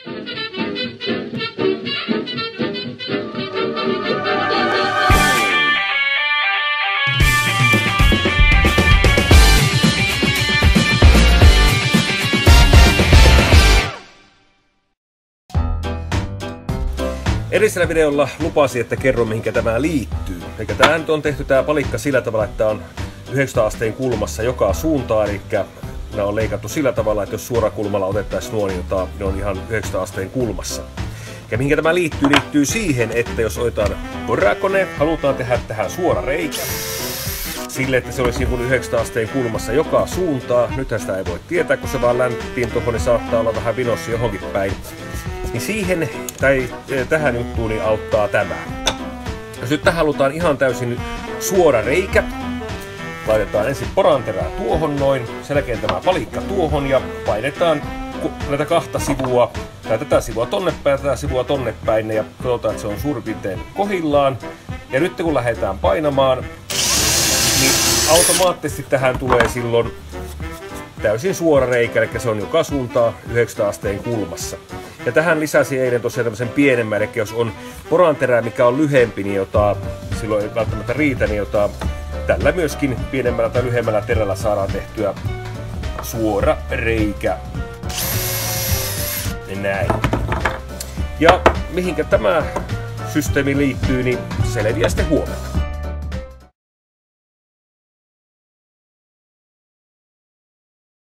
Edellisellä videolla lupasin, että kerron mihinkä tämä liittyy. Eli tämä nyt on tehty tämä palikka sillä tavalla, että on 900 asteen kulmassa joka suuntaan. Eli nämä on leikattu sillä tavalla, että jos suorakulmalla otettaisiin nuo, niin ne on ihan 900 asteen kulmassa. Ja mihinkä tämä liittyy siihen, että jos otetaan porakone, halutaan tehdä tähän suora reikä. Sille, että se olisi niin kuin 900 asteen kulmassa joka suuntaan. Nythän sitä ei voi tietää, kun se vaan lämpii tuohon, niin saattaa olla vähän vinossa johonkin päin. Niin siihen, tai tähän juttuun niin auttaa tämä. Jos nyt tähän halutaan ihan täysin suora reikä, laitetaan ensin poranterää tuohon noin, sen jälkeen tämä palikka tuohon ja painetaan näitä kahta sivua, tai tätä sivua tonne päin ja tätä sivua tonne päin, ja katsotaan, että se on suurin piirtein kohdillaan. Ja nyt kun lähdetään painamaan, niin automaattisesti tähän tulee silloin täysin suora reikä, eli se on joka suuntaan 900 asteen kulmassa. Ja tähän lisäsin eilen tosiaan tämmöisen pienemmän, eli jos on poranterää, mikä on lyhempi, niin silloin ei välttämättä riitä, niin tällä myöskin pienemmällä tai lyhyemmällä terällä saadaan tehtyä suora reikä. Näin. Ja mihinkä tämä systeemi liittyy, niin selviää sitten huomenna.